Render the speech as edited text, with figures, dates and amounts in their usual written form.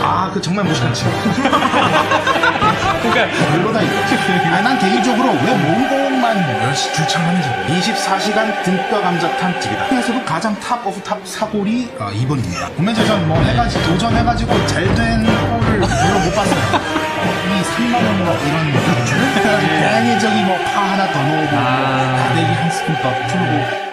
아, 그 정말 무식한 친구. 그러니까 별로다 이거지. 아니, 난 개인적으로 왜 몽공만 몇시 줄창하는지 24시간 등뼈 감자탕 집이다. 그래서도 가장 탑 오브 탑 사골이 이번입니다. 구매제전 뭐 해가지고 도전해가지고 잘된 꼴을 별로 못 봤어요. 이 3만원 이런 괜히 저기 뭐 파 하나 더 넣고 다대기 한 스푼 더 풀고